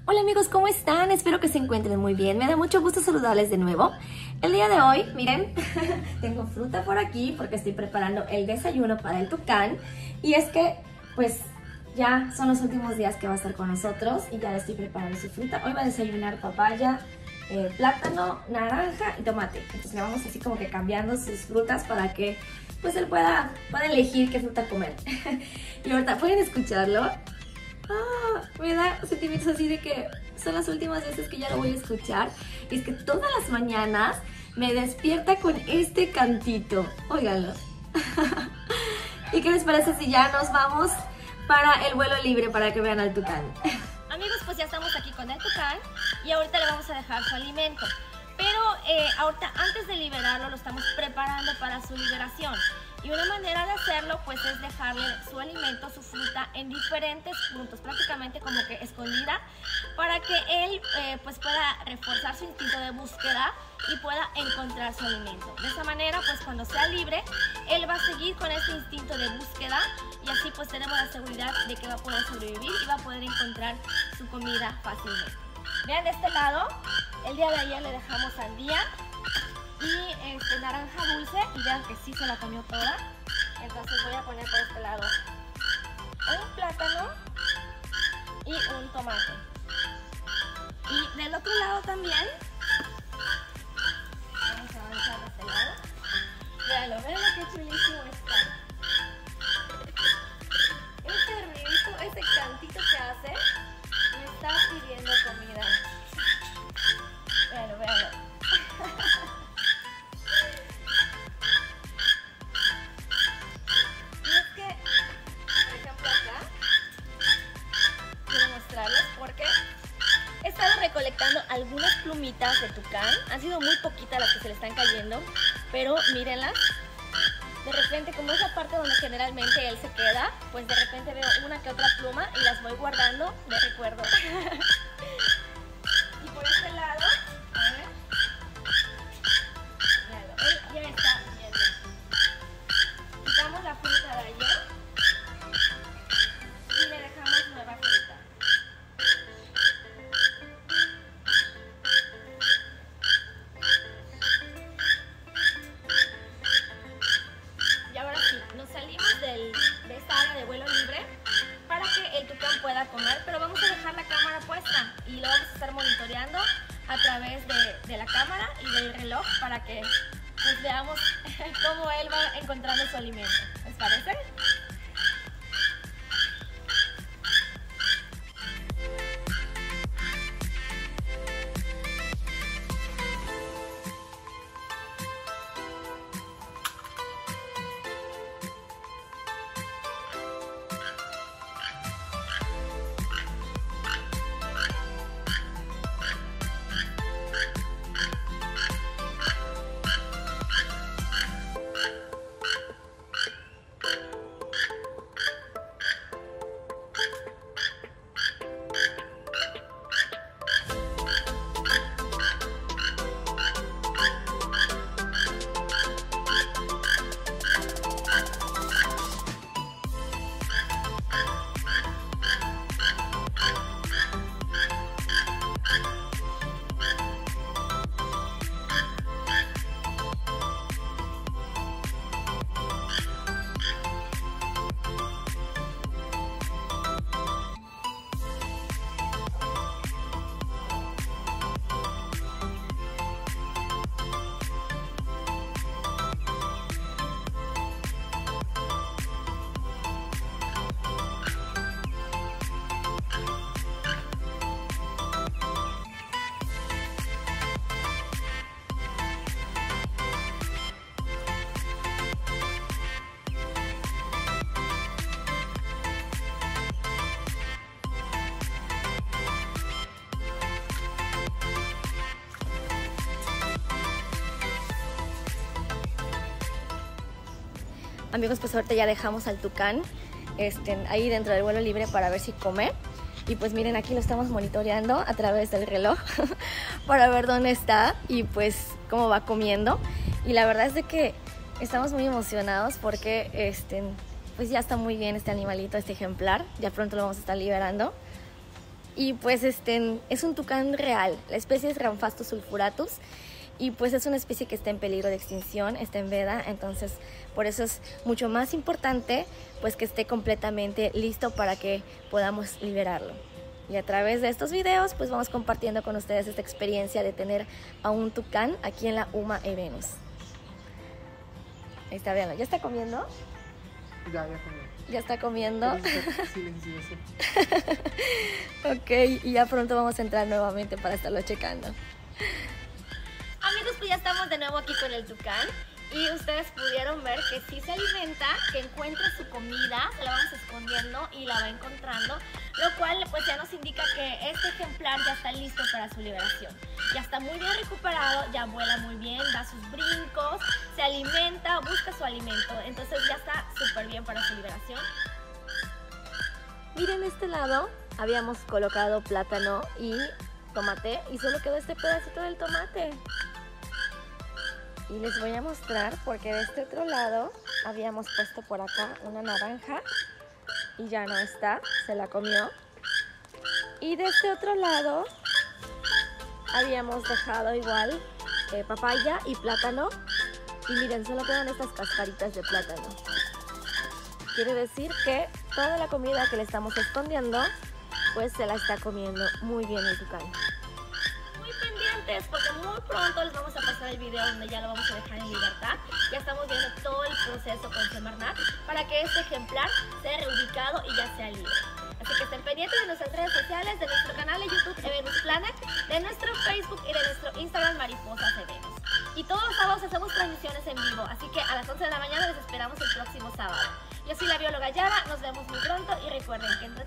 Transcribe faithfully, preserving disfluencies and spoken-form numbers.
Hola amigos, ¿cómo están? Espero que se encuentren muy bien. Me da mucho gusto saludarles de nuevo. El día de hoy, miren, tengo fruta por aquí porque estoy preparando el desayuno para el tucán. Y es que, pues, ya son los últimos días que va a estar con nosotros y ya le estoy preparando su fruta. Hoy va a desayunar papaya, eh, plátano, naranja y tomate. Entonces le vamos así como que cambiando sus frutas para que, pues, él pueda, pueda elegir qué fruta comer. Y ahorita, ¿pueden escucharlo? Ah, me da sentimientos así de que son las últimas veces que ya lo voy a escuchar. Y es que todas las mañanas me despierta con este cantito. Óiganlo. ¿Y qué les parece si ya nos vamos para el vuelo libre para que vean al tucán? Amigos, pues ya estamos aquí con el tucán y ahorita le vamos a dejar su alimento. Pero eh, ahorita antes de liberarlo lo estamos preparando para su liberación. Y una manera de hacerlo pues es dejarle su alimento, su fruta en diferentes puntos, prácticamente como que escondida, para que él eh, pues pueda reforzar su instinto de búsqueda y pueda encontrar su alimento. De esa manera pues cuando sea libre, él va a seguir con ese instinto de búsqueda y así pues tenemos la seguridad de que va a poder sobrevivir y va a poder encontrar su comida fácilmente. Vean de este lado, el día de ayer le dejamos sandía y este, naranja dulce y vean que sí se la comió toda. Entonces voy a poner por este lado un plátano y un tomate. Y del otro lado también vamos a avanzar de este lado. Veanlo, vean lo que chulísimo está. Ese ruidito, ese cantito que hace me está pidiendo comida. Veanlo, veanlo. Porque he estado recolectando algunas plumitas de tucán. Han sido muy poquitas las que se le están cayendo, pero mírenlas. De repente, como es la parte donde generalmente él se queda, pues de repente veo una que otra pluma y las voy guardando de recuerdo. Y por este lado, a ver, míralo, él ya está viendo. Quitamos la fruta de ayer y le dejamos nueva fruta. Comer, pero vamos a dejar la cámara puesta y lo vamos a estar monitoreando a través de, de la cámara y del reloj para que pues veamos cómo él va encontrando su alimento. ¿Les parece? Amigos, pues ahorita ya dejamos al tucán este, ahí dentro del vuelo libre para ver si come. Y pues miren, aquí lo estamos monitoreando a través del reloj para ver dónde está y pues cómo va comiendo. Y la verdad es de que estamos muy emocionados porque este, pues ya está muy bien este animalito, este ejemplar. Ya pronto lo vamos a estar liberando. Y pues este es un tucán real, la especie es Ramphastus sulfuratus y pues es una especie que está en peligro de extinción, está en veda, entonces por eso es mucho más importante pues que esté completamente listo para que podamos liberarlo. Y a través de estos videos pues vamos compartiendo con ustedes esta experiencia de tener a un tucán aquí en la Uma e Venus. Ahí está, veanlo, ¿ya está comiendo? Ya, ya comió. Ya está comiendo. Silencioso. Ok, y ya pronto vamos a entrar nuevamente para estarlo checando. Amigos, pues ya estamos de nuevo aquí con el tucán y ustedes pudieron ver que sí se alimenta, que encuentra su comida, se la vamos escondiendo y la va encontrando, lo cual pues ya nos indica que este ejemplar ya está listo para su liberación. Ya está muy bien recuperado, ya vuela muy bien, da sus brincos, se alimenta, busca su alimento, entonces ya está súper bien para su liberación. Miren, este lado habíamos colocado plátano y tomate y solo quedó este pedacito del tomate. Y les voy a mostrar porque de este otro lado habíamos puesto por acá una naranja y ya no está, se la comió. Y de este otro lado habíamos dejado igual eh, papaya y plátano y miren, solo quedan estas cascaritas de plátano. Quiere decir que toda la comida que le estamos escondiendo pues se la está comiendo muy bien el tucán. Porque muy pronto les vamos a pasar el video donde ya lo vamos a dejar en libertad. Ya estamos viendo todo el proceso con Semarnat para que este ejemplar sea reubicado y ya sea libre. Así que estén pendientes de nuestras redes sociales, de nuestro canal de YouTube e Venus Planet, de nuestro Facebook y de nuestro Instagram Mariposas de Venus. Y todos los sábados hacemos transmisiones en vivo, así que a las once de la mañana les esperamos el próximo sábado. Yo soy la bióloga Yara, nos vemos muy pronto y recuerden que entre